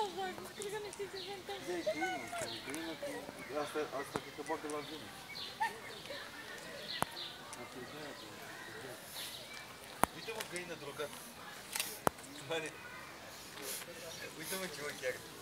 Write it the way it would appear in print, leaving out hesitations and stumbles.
să fac? Cred că nu știi ce se întâmplă. Da, e găină cu... Asta cred că bagă la vină. Uite mă, găină drogată. Uite mă ce ochi are.